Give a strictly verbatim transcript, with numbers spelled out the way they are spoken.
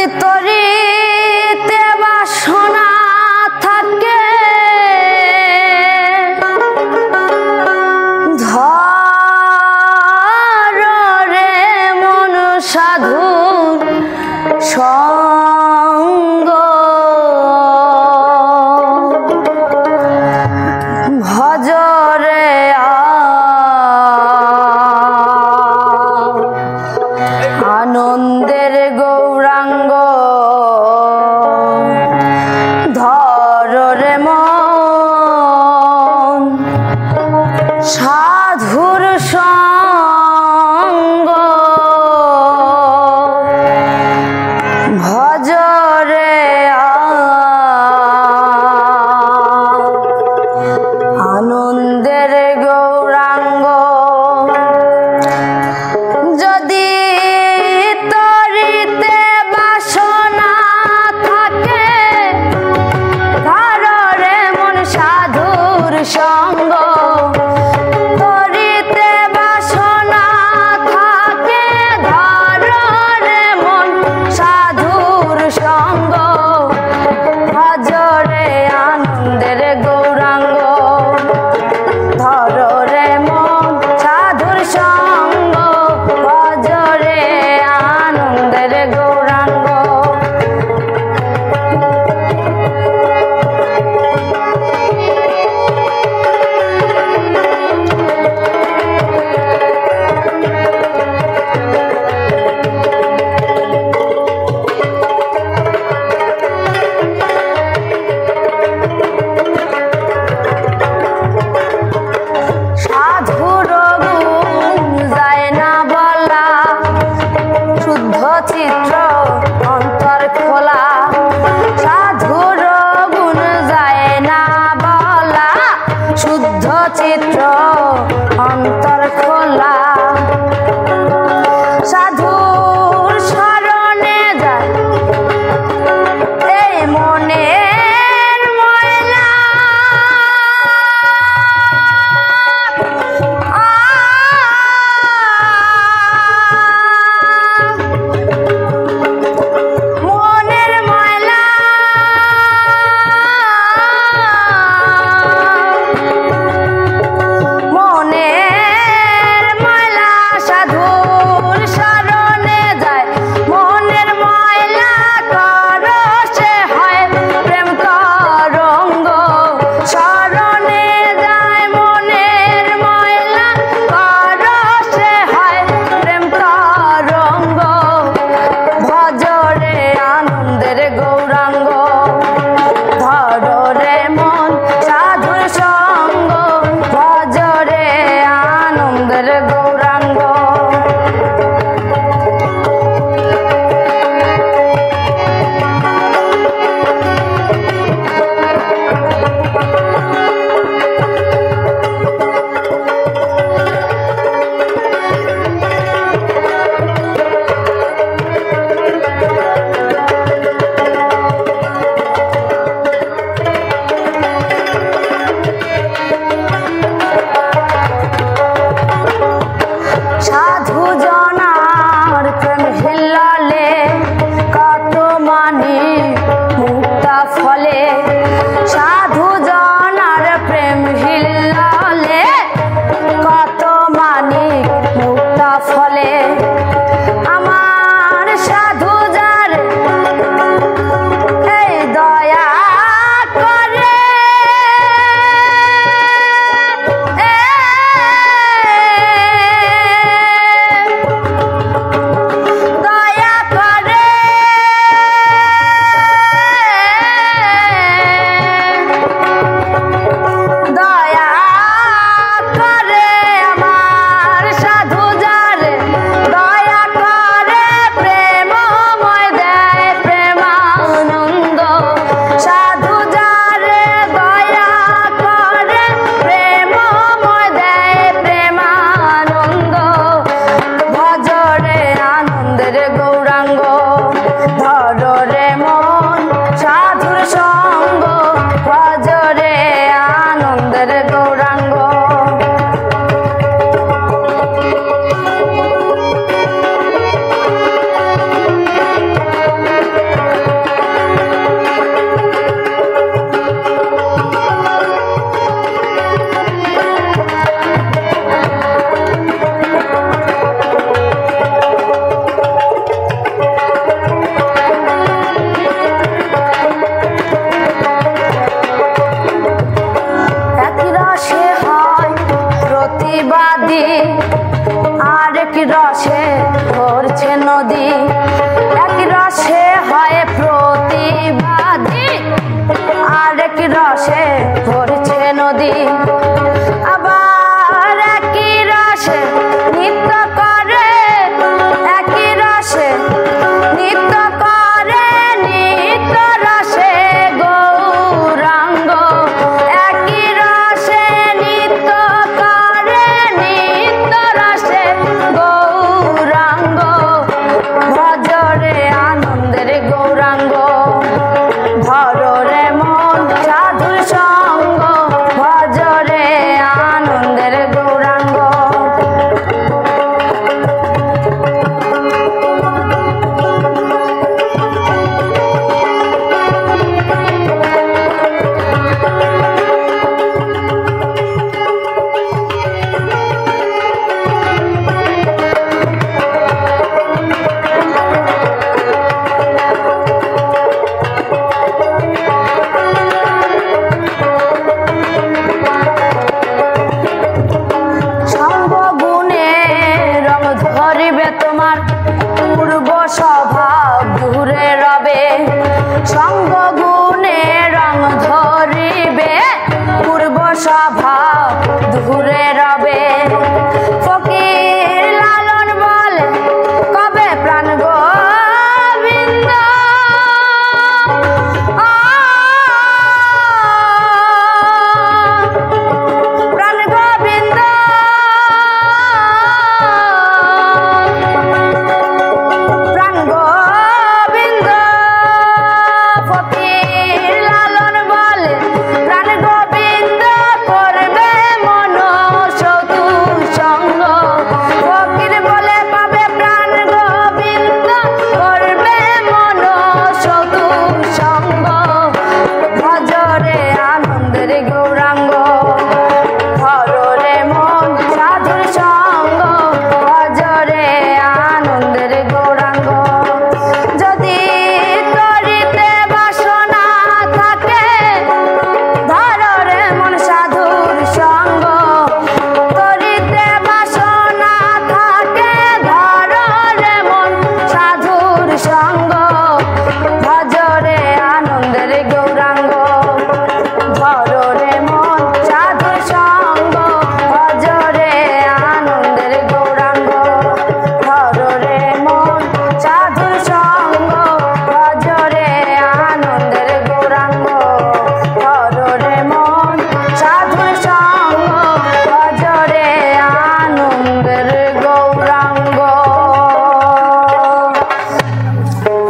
তরিতে বাসনা থাকে ধর রে মন সাধু সঙ্গ ভজরে আনন্দের গৌরাঙ্গ ধর রে মন সাধুর সঙ্গ ভজরে আনন্দের গৌরাঙ্গ যদি তরিতে বাসনা থাকে ধর রে মন সাধুর সঙ্গ তরিতে বাসনা থাকে ধর রে মন সাধুর সঙ্গ ভজরে আনন্দের গৌরাঙ্গ ধর রে মন সাধুর সঙ্গ ভজরে আনন্দের গৌরাঙ্গ সাধুর গুণ যায় না বলা শুদ্ধ চিত্র অন্তর খোলা সাধুর গুণ যায় না বলা শুদ্ধ চিত্র অন্তর খোলা সাধুর শরণে যায় এই মনের ময়লা মনের ময়লা মনের ময়লা সাধুর শরণে যায় মনের ময়লা করসে হয় প্রেম তরঙ্গ শরণে যায় মনের ময়লা করসে হয় প্রেম তরঙ্গ ভজরে আনন্দের গৌরাঙ্গ ধর রে মন সাধুর সঙ্গ ভজরে আনন্দের গৌরাঙ্গ সাধু জনার প্রেম হিল্লালে কত মানি মুক্তা ফলে সাধু জনার প্রেম হিল্লালে কত মানি মুক্তা ফলে আমার সাধু যার এই দয়া করে দয়া করে দয়া করে আমার সাধু যারে দয়া করে প্রেমময় দেয় প্রেমানন্দ সাধু যারে দয়া করে প্রেমময় দেয় প্রেমানন্দ ভজরে আনন্দের গৌরাঙ্গ ধর রে মন সাধুর সঙ্গ ভজরে আনন্দের গৌরাঙ্গ এক রসে হয় প্রতিবাদী আরেক রসে ভরছে নদী আবার একই রসে নৃত্য করে একই রসে নৃত্য করে নৃত্য রসে গৌরাঙ্গ একই রসে নৃত্য করে নৃত্য রসে গৌরাঙ্গ ভজরে আনন্দের গৌরাঙ্গ ধরে মন সাধুর সঙ্গ ভজরে আনন্দের গৌরাঙ্গ তোমার পূর্ব স্বভাব দূরে রবে সঙ্গ গুণে রং ধরিবে পূর্ব স্বভাব দূরে রবে ফকির লালন বলে কবে প্রাণ গোবিন্দ প্রাণ গোবিন্দ প্রাণ গোবিন্দ ফকির লালন বলে প্রাণ গোবিন্দ করবে মন সঙ্গ ফকির বলে পাবে প্রাণ গোবিন্দ করবে মন সঙ্গ ভজরে আনন্দের গৌরাঙ্গ ধরে মন সাধুর সঙ্গ ভজরে আনন্দের গৌরাঙ্গ যদি করিতে বাসনা থাকে ধরে মন সাধুর সঙ্গ করিতে বাসনা থাকে ধরে মন সাধুর সঙ্গ